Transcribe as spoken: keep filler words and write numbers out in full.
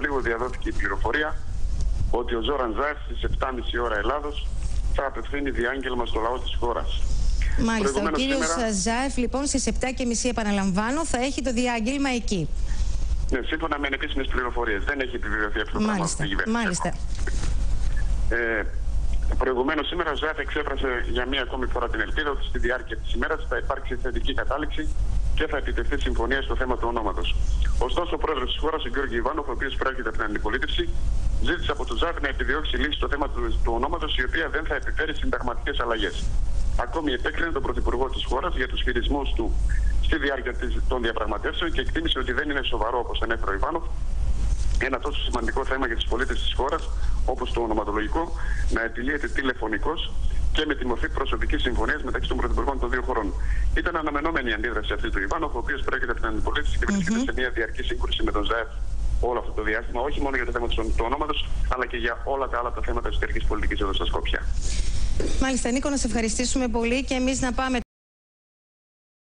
λίγο διαδόθηκε η πληροφορία ότι ο Ζόραν Ζάεφ στις επτά και μισή ώρα Ελλάδος θα απευθύνει διάγγελμα στο λαό της χώρας. Μάλιστα, ο κύριος σήμερα... Ζάεφ λοιπόν στις επτά και μισή, επαναλαμβάνω, θα έχει το διάγγελμα εκεί. Ναι, σύμφωνα με ανεπίσημες πληροφορίες. Δεν έχει επιβεβαιωθεί αυτό το πράγμα από την κυβέρνηση. Μάλιστα. Ε, Προηγουμένως σήμερα ο Ζάεφ εξέφρασε για μία ακόμη φορά την ελπίδα ότι στη διάρκεια της ημέρας θα υπάρξει θετική κατάληξη και θα επιτευχθεί συμφωνία στο θέμα του ονόματος. Ωστόσο, ο πρόεδρος της χώρας, ο Γιώργη Ιβάνοφ, ο οποίος προέρχεται από την αντιπολίτευση, ζήτησε από τον Ζάεφ να επιδιώξει λύση στο θέμα του, του ονόματος, η οποία δεν θα επιφέρει συνταγματικές αλλαγές. Ακόμη επέκρινε τον πρωθυπουργό της χώρας για τους χειρισμούς του στη διάρκεια των διαπραγματεύσεων και εκτίμησε ότι δεν είναι σοβαρό, όπως ανέφερε ο Ιβάνοφ, ένα τόσο σημαντικό θέμα για τους πολίτες της χώρας, όπως το ονοματολογικό, να επιλύεται τηλεφωνικώς και με τη μορφή προσωπικής συμφωνίας μεταξύ των πρωθυπουργών των δύο χωρών. Ήταν αναμενόμενη η αντίδραση αυτή του Ιβάνοφ, ο οποίος προέρχεται από την αντιπολίτευση και βρίσκεται mm-hmm. σε μια διαρκή σύγκρουση με τον Ζάεφ όλο αυτό το διάστημα, όχι μόνο για το θέμα του ονόματος, αλλά και για όλα τα άλλα τα θέματα εσωτερικής πολιτικής εδώ στα Σκόπια. Μάλιστα, Νίκο, να σε ευχαριστήσουμε πολύ και εμείς να πάμε.